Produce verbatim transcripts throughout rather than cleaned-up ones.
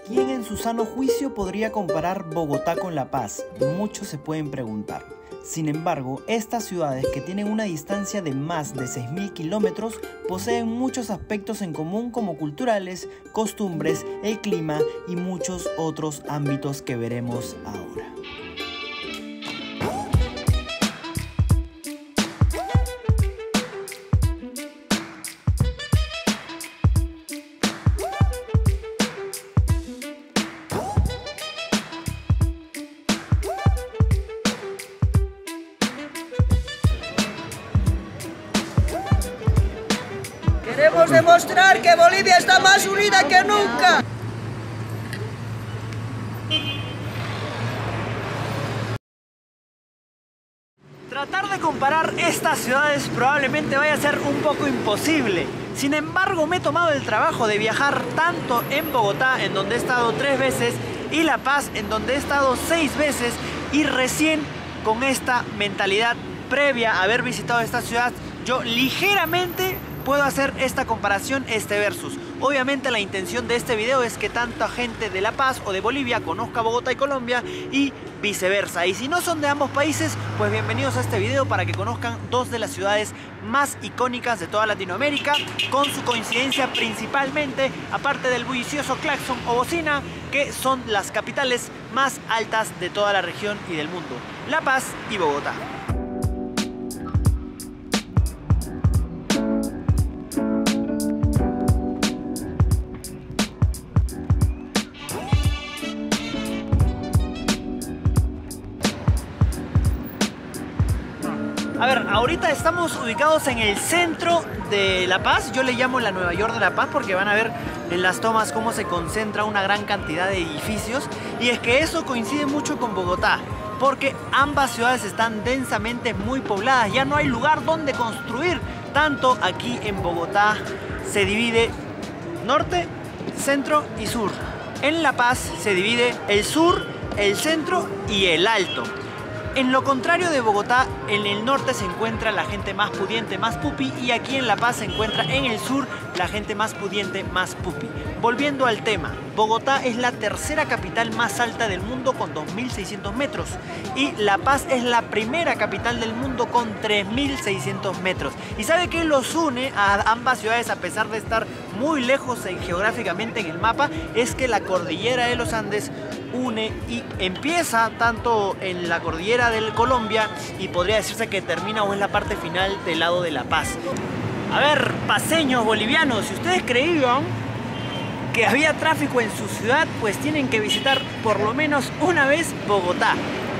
¿Quién en su sano juicio podría comparar Bogotá con La Paz? Muchos se pueden preguntar. Sin embargo, estas ciudades, que tienen una distancia de más de seis mil kilómetros, poseen muchos aspectos en común, como culturales, costumbres, el clima y muchos otros ámbitos que veremos ahora. Queremos demostrar que Bolivia está más unida que nunca. Tratar de comparar estas ciudades probablemente vaya a ser un poco imposible. Sin embargo, me he tomado el trabajo de viajar tanto en Bogotá, en donde he estado tres veces, y La Paz, en donde he estado seis veces, y recién con esta mentalidad previa a haber visitado esta ciudad, yo ligeramente puedo hacer esta comparación, este versus. Obviamente la intención de este video es que tanta gente de La Paz o de Bolivia conozca Bogotá y Colombia y viceversa. Y si no son de ambos países, pues bienvenidos a este video para que conozcan dos de las ciudades más icónicas de toda Latinoamérica, con su coincidencia principalmente, aparte del bullicioso claxon o bocina, que son las capitales más altas de toda la región y del mundo: La Paz y Bogotá. A ver, ahorita estamos ubicados en el centro de La Paz. Yo le llamo la Nueva York de La Paz porque van a ver en las tomas cómo se concentra una gran cantidad de edificios. Y es que eso coincide mucho con Bogotá, porque ambas ciudades están densamente muy pobladas. Ya no hay lugar donde construir. Tanto aquí en Bogotá se divide norte, centro y sur. En La Paz se divide el sur, el centro y el alto. En lo contrario de Bogotá, en el norte se encuentra la gente más pudiente, más pupi, y aquí en La Paz se encuentra en el sur la gente más pudiente, más pupi. Volviendo al tema, Bogotá es la tercera capital más alta del mundo con dos mil seiscientos metros y La Paz es la primera capital del mundo con tres mil seiscientos metros. ¿Y sabe qué los une a ambas ciudades a pesar de estar muy lejos geográficamente en el mapa? Es que la cordillera de los Andes une y empieza tanto en la cordillera del Colombia y podría decirse que termina o en la parte final del lado de La Paz. A ver, paseños bolivianos, si ustedes creían que había tráfico en su ciudad, pues tienen que visitar por lo menos una vez Bogotá.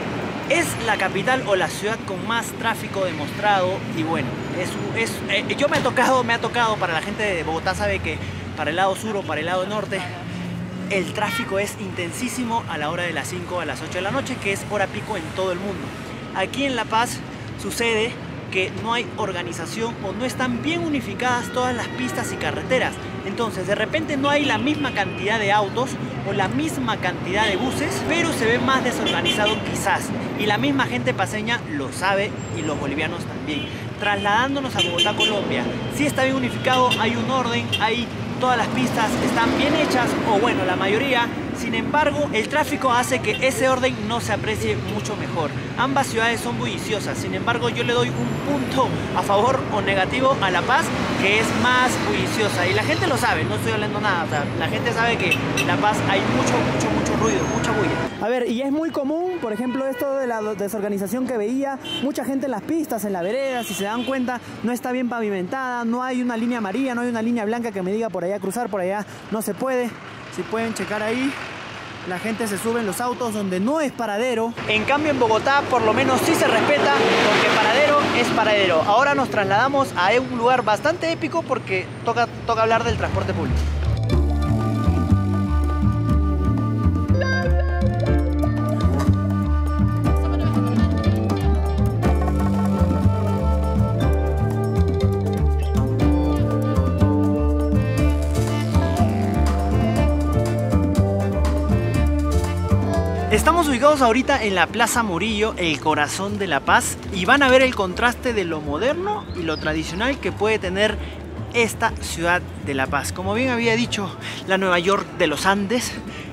Es la capital o la ciudad con más tráfico demostrado y bueno, es, es, eh, yo me ha tocado, me ha tocado, para la gente de Bogotá sabe que para el lado sur o para el lado norte el tráfico es intensísimo a la hora de las cinco a las ocho de la noche, que es hora pico en todo el mundo. Aquí en La Paz sucede que no hay organización o no están bien unificadas todas las pistas y carreteras. Entonces de repente no hay la misma cantidad de autos o la misma cantidad de buses, pero se ve más desorganizado quizás. Y la misma gente paseña lo sabe y los bolivianos también. Trasladándonos a Bogotá, Colombia, sí está bien unificado, hay un orden, hay todas las pistas están bien hechas, o bueno, la mayoría. Sin embargo, el tráfico hace que ese orden no se aprecie mucho mejor. Ambas ciudades son bulliciosas, sin embargo yo le doy un punto a favor o negativo a La Paz, que es más bulliciosa. Y la gente lo sabe, no estoy hablando nada, o sea, la gente sabe que en La Paz hay mucho, mucho, mucho ruido, mucha bulla. A ver, y es muy común, por ejemplo, esto de la desorganización que veía, mucha gente en las pistas, en la vereda, si se dan cuenta, no está bien pavimentada, no hay una línea amarilla, no hay una línea blanca que me diga por allá cruzar, por allá no se puede. Si pueden checar ahí, la gente se sube en los autos donde no es paradero. En cambio en Bogotá por lo menos sí se respeta, porque paradero es paradero. Ahora nos trasladamos a un lugar bastante épico porque toca, toca hablar del transporte público. Estamos ubicados ahorita en la Plaza Murillo, el corazón de La Paz, y van a ver el contraste de lo moderno y lo tradicional que puede tener esta ciudad de La Paz. Como bien había dicho, la Nueva York de los Andes,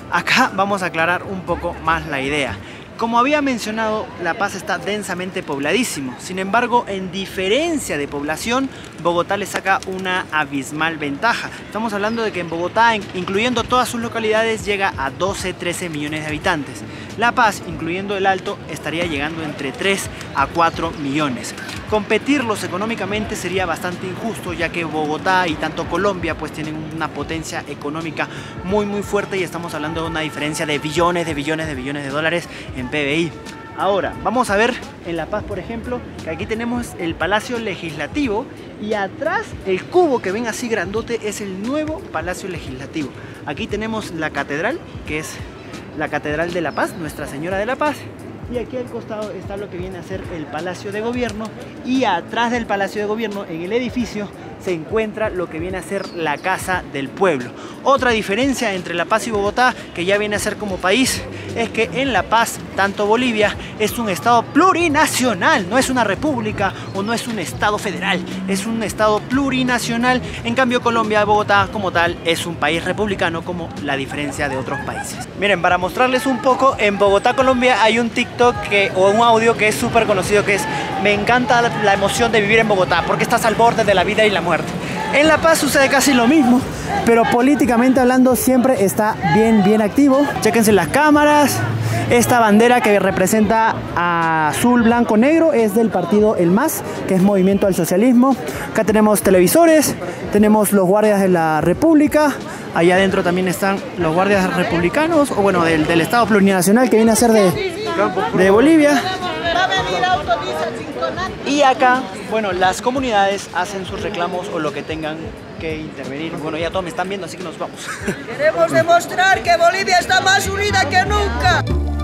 Acá vamos a aclarar un poco más la idea. Como había mencionado, La Paz está densamente pobladísimo. Sin embargo, en diferencia de población, Bogotá le saca una abismal ventaja. Estamos hablando de que en Bogotá, incluyendo todas sus localidades, llega a doce, trece millones de habitantes. La Paz, incluyendo el Alto, estaría llegando entre tres a cuatro millones. Competirlos económicamente sería bastante injusto, ya que Bogotá y tanto Colombia pues tienen una potencia económica muy muy fuerte y estamos hablando de una diferencia de billones, de billones, de billones de dólares en P B I. Ahora, vamos a ver en La Paz, por ejemplo, que aquí tenemos el Palacio Legislativo y atrás el cubo que ven así grandote es el nuevo Palacio Legislativo. Aquí tenemos la catedral, que es la Catedral de La Paz, Nuestra Señora de la Paz. Y aquí al costado está lo que viene a ser el Palacio de Gobierno y atrás del Palacio de Gobierno, en el edificio, se encuentra lo que viene a ser la Casa del Pueblo. Otra diferencia entre La Paz y Bogotá, que ya viene a ser como país, es que en La Paz, tanto Bolivia, es un estado plurinacional, no es una república o no es un estado federal, es un estado plurinacional. En cambio, Colombia, Bogotá como tal, es un país republicano, como la diferencia de otros países. Miren, para mostrarles un poco, en Bogotá, Colombia, hay un TikTok que, o un audio que es súper conocido, que es: me encanta la emoción de vivir en Bogotá, porque estás al borde de la vida y la muerte. En La Paz sucede casi lo mismo, pero políticamente hablando siempre está bien, bien activo. Chéquense las cámaras. Esta bandera que representa a azul, blanco, negro es del partido El M A S, que es Movimiento al Socialismo. Acá tenemos televisores, tenemos los guardias de la República. Allá adentro también están los guardias republicanos, o bueno, del, del Estado plurinacional que viene a ser de, de Bolivia. Y acá, bueno, las comunidades hacen sus reclamos o lo que tengan que intervenir. Bueno, ya todos me están viendo, así que nos vamos. Queremos demostrar que Bolivia está más unida que nunca.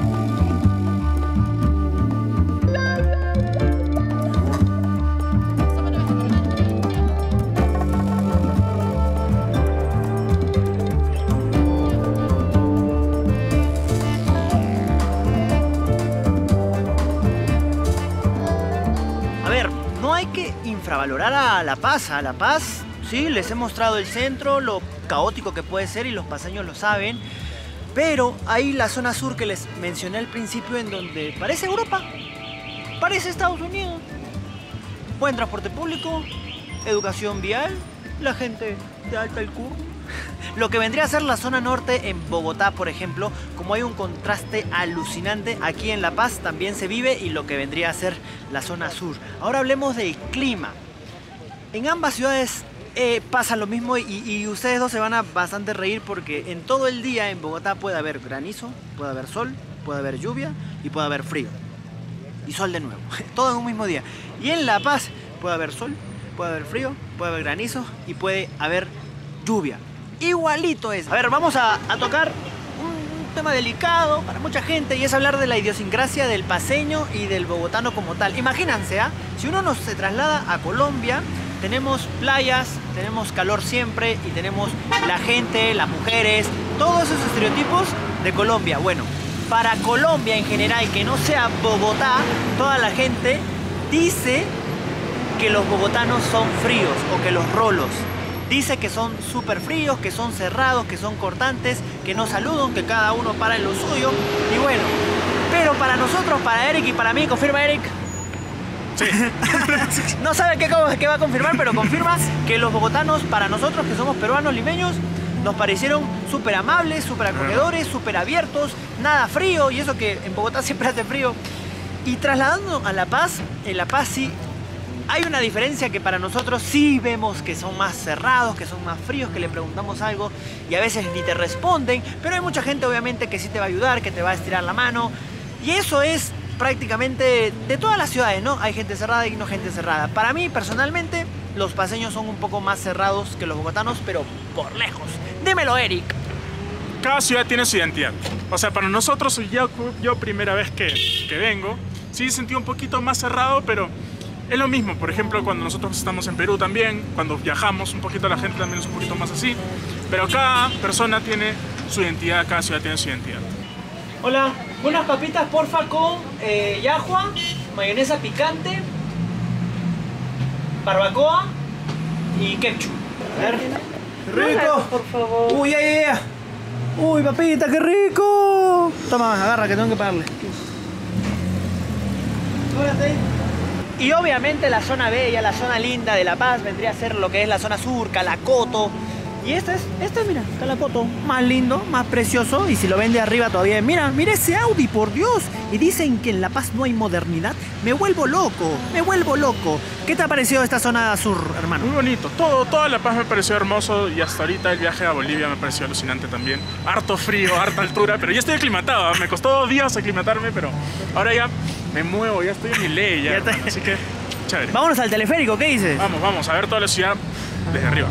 Infravalorar a La Paz. A La Paz, sí, les he mostrado el centro, lo caótico que puede ser y los paseños lo saben, pero hay la zona sur que les mencioné al principio, en donde parece Europa, parece Estados Unidos. Buen transporte público, educación vial, la gente de alta alcurnia. Lo que vendría a ser la zona norte en Bogotá, por ejemplo, como hay un contraste alucinante, aquí en La Paz también se vive, y lo que vendría a ser la zona sur. Ahora hablemos del clima. En ambas ciudades eh, pasa lo mismo, y, y ustedes dos se van a bastante reír, porque en todo el día en Bogotá puede haber granizo, puede haber sol, puede haber lluvia y puede haber frío. Y sol de nuevo, todo en un mismo día. Y en La Paz puede haber sol, puede haber frío, puede haber granizo y puede haber lluvia. Igualito es. A ver, vamos a, a tocar un tema delicado para mucha gente, y es hablar de la idiosincrasia del paceño y del bogotano como tal. Imagínense, ¿eh? Si uno nos se traslada a Colombia, tenemos playas, tenemos calor siempre y tenemos la gente, las mujeres, todos esos estereotipos de Colombia. Bueno, para Colombia en general, que no sea Bogotá, toda la gente dice que los bogotanos son fríos, o que los rolos. Dice que son súper fríos, que son cerrados, que son cortantes, que no saludan, que cada uno para en lo suyo. Y bueno, pero para nosotros, para Eric y para mí, ¿confirma Eric? Sí. No sabe qué, qué va a confirmar, pero confirma que los bogotanos, para nosotros que somos peruanos, limeños, nos parecieron súper amables, súper acogedores, súper abiertos, nada frío, y eso que en Bogotá siempre hace frío. Y trasladando a La Paz, en La Paz sí hay una diferencia, que para nosotros sí vemos que son más cerrados, que son más fríos, que le preguntamos algo y a veces ni te responden, pero hay mucha gente obviamente que sí te va a ayudar, que te va a estirar la mano, y eso es prácticamente de todas las ciudades, ¿no? Hay gente cerrada y no gente cerrada. Para mí personalmente los paceños son un poco más cerrados que los bogotanos, pero por lejos. Dímelo, Eric. Cada ciudad tiene su identidad. O sea, para nosotros, yo, yo primera vez que, que vengo, sí sentí un poquito más cerrado, pero es lo mismo. Por ejemplo, cuando nosotros estamos en Perú también, cuando viajamos un poquito, la gente también es un poquito más así. Pero cada persona tiene su identidad, cada ciudad tiene su identidad. Hola, unas papitas porfa con eh, yahua, mayonesa picante, barbacoa y ketchup. A ver. Rico. Por favor. Uy, ya, ya, ya. Uy, papita, qué rico. Toma, agarra que tengo que pagarle. Y obviamente la zona bella, la zona linda de La Paz vendría a ser lo que es la zona sur, Calacoto. Y este es, este mira, Calacoto, más lindo, más precioso. Y si lo ven de arriba todavía, mira, mira ese Audi, por Dios. Y dicen que en La Paz no hay modernidad. Me vuelvo loco, me vuelvo loco. ¿Qué te ha parecido esta zona sur, hermano? Muy bonito, todo, toda La Paz me pareció hermoso y hasta ahorita el viaje a Bolivia me pareció alucinante también. Harto frío, harta altura, pero ya estoy aclimatado. Me costó dos días aclimatarme, pero ahora ya me muevo, ya estoy en mi ley, ya, Ya está. hermano, así que chévere. Vámonos al teleférico, ¿qué dices? Vamos, vamos a ver toda la ciudad desde arriba.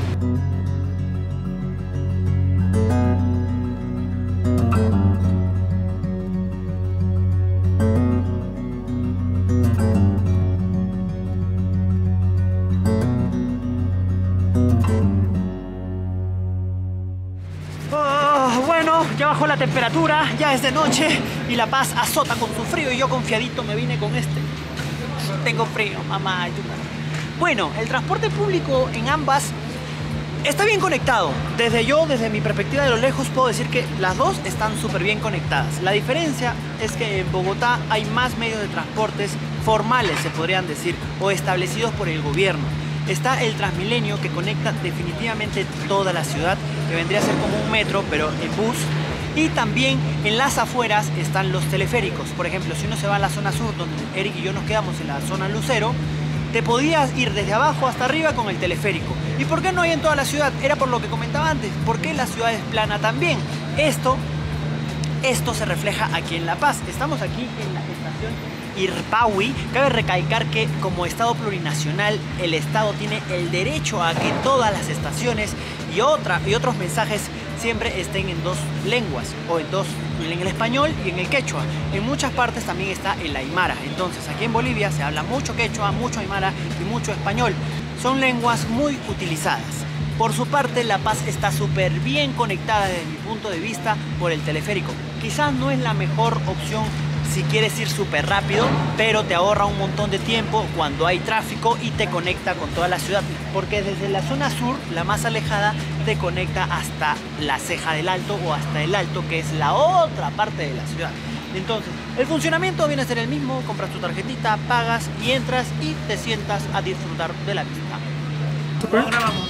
Oh, bueno, ya bajó la temperatura, ya es de noche y La Paz azota con su frío y yo confiadito me vine con este. Tengo frío, mamá. Bueno, el transporte público en ambas está bien conectado. Desde yo, desde mi perspectiva de lo lejos, puedo decir que las dos están súper bien conectadas. La diferencia es que en Bogotá hay más medios de transportes formales, se podrían decir, o establecidos por el gobierno. Está el Transmilenio, que conecta definitivamente toda la ciudad, que vendría a ser como un metro, pero en bus. Y también en las afueras están los teleféricos. Por ejemplo, si uno se va a la zona sur, donde Eric y yo nos quedamos en la zona Lucero, te podías ir desde abajo hasta arriba con el teleférico. ¿Y por qué no hay en toda la ciudad? Era por lo que comentaba antes. ¿Por qué la ciudad es plana también? Esto, esto se refleja aquí en La Paz. Estamos aquí en la estación Irpahui. Cabe recalcar que como Estado plurinacional, el Estado tiene el derecho a que todas las estaciones y, otra, y otros mensajes siempre estén en dos lenguas, o en dos, en el español y en el quechua. En muchas partes también está el aymara. Entonces aquí en Bolivia se habla mucho quechua, mucho aymara y mucho español. Son lenguas muy utilizadas. Por su parte, La Paz está súper bien conectada desde mi punto de vista por el teleférico. Quizás no es la mejor opción si quieres ir súper rápido, pero te ahorra un montón de tiempo cuando hay tráfico y te conecta con toda la ciudad, porque desde la zona sur, la más alejada, te conecta hasta la Ceja del Alto o hasta el Alto, que es la otra parte de la ciudad. Entonces, el funcionamiento viene a ser el mismo: compras tu tarjetita, pagas y entras y te sientas a disfrutar de la visita. Ahora vamos.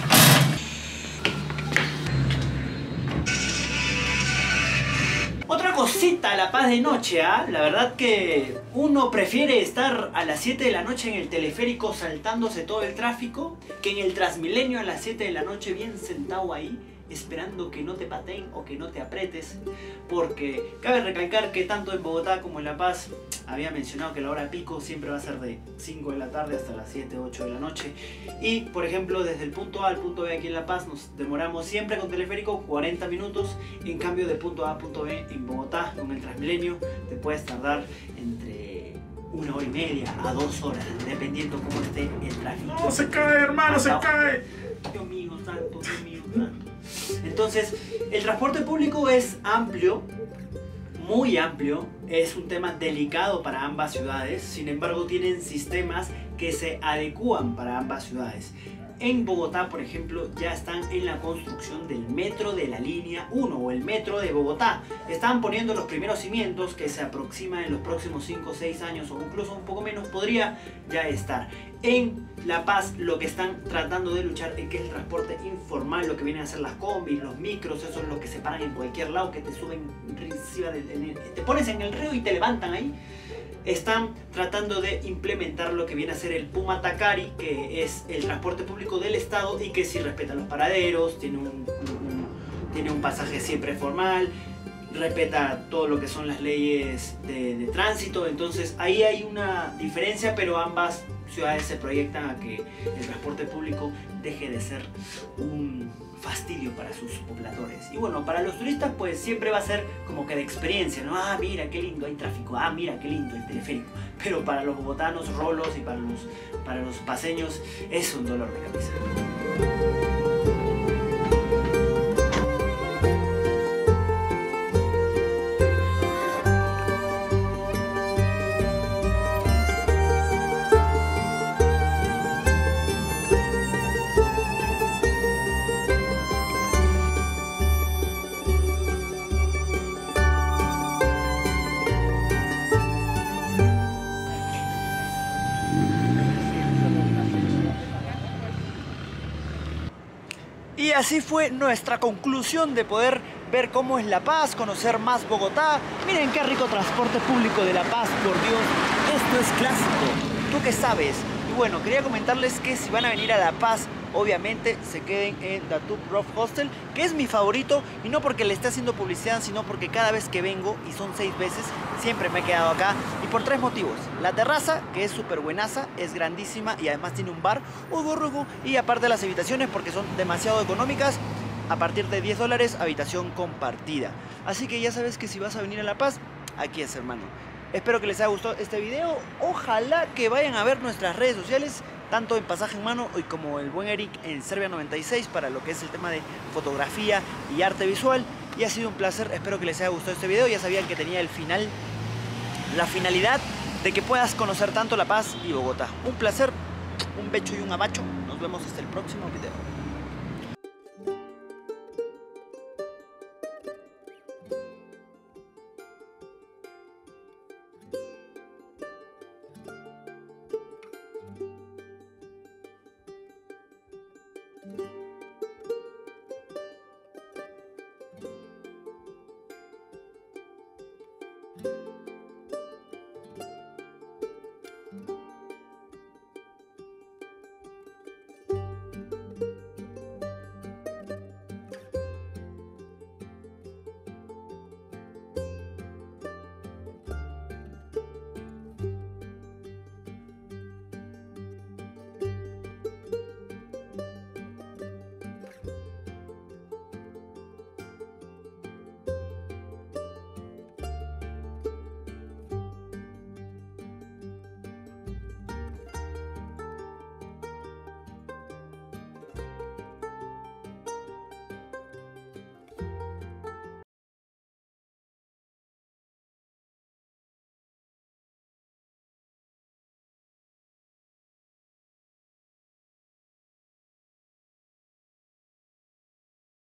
Otra cosita, La Paz de noche, ¿ah? ¿eh? La verdad que uno prefiere estar a las siete de la noche en el teleférico saltándose todo el tráfico que en el Transmilenio a las siete de la noche bien sentado ahí esperando que no te pateen o que no te apretes, porque cabe recalcar que tanto en Bogotá como en La Paz había mencionado que la hora pico siempre va a ser de cinco de la tarde hasta las siete, ocho de la noche. Y por ejemplo, desde el punto A al punto B aquí en La Paz nos demoramos siempre con teleférico cuarenta minutos. En cambio, de punto A a punto B en Bogotá con el Transmilenio te puedes tardar entre una hora y media a dos horas, dependiendo cómo esté el tráfico. No, se cae, hermano, se cae. Dios mío santo, Dios mío santo. Entonces, el transporte público es amplio, muy amplio, es un tema delicado para ambas ciudades. Sin embargo, tienen sistemas que se adecúan para ambas ciudades. En Bogotá, por ejemplo, ya están en la construcción del metro de la línea uno o el metro de Bogotá. Están poniendo los primeros cimientos que se aproximan en los próximos cinco o seis años o incluso un poco menos podría ya estar. En La Paz lo que están tratando de luchar es que es el transporte informal, lo que vienen a ser las combis, los micros, esos son los que se paran en cualquier lado, que te suben, te pones en el río y te levantan ahí. Están tratando de implementar lo que viene a ser el Puma Takari, que es el transporte público del Estado y que sí respeta los paraderos, tiene un, un, tiene un pasaje siempre formal, respeta todo lo que son las leyes de, de tránsito. Entonces ahí hay una diferencia, pero ambas ciudades se proyectan a que el transporte público deje de ser un fastidio para sus pobladores. Y bueno, para los turistas pues siempre va a ser como que de experiencia, ¿no? Ah, mira qué lindo hay tráfico, ah, mira qué lindo el teleférico. Pero para los bogotanos, rolos y para los, para los paseños es un dolor de cabeza. así fue nuestra conclusión de poder ver cómo es La Paz, conocer más Bogotá. Miren qué rico transporte público de La Paz, por Dios. Esto es clásico. ¿Tú qué sabes? Y bueno, quería comentarles que si van a venir a La Paz, obviamente se queden en Datup Rough Hostel, que es mi favorito, y no porque le esté haciendo publicidad, sino porque cada vez que vengo, y son seis veces, siempre me he quedado acá, y por tres motivos. La terraza, que es súper buenaza, es grandísima y además tiene un bar, Ugo, y aparte las habitaciones, porque son demasiado económicas, a partir de diez dólares, habitación compartida. Así que ya sabes que si vas a venir a La Paz, aquí es, hermano. Espero que les haya gustado este video. Ojalá que vayan a ver nuestras redes sociales, tanto en Pasaje en Mano y como el buen Eric en Serbia noventa y seis, para lo que es el tema de fotografía y arte visual. Y ha sido un placer, espero que les haya gustado este video. Ya sabían que tenía el final, la finalidad de que puedas conocer tanto La Paz y Bogotá. Un placer, un becho y un abacho. Nos vemos hasta el próximo video.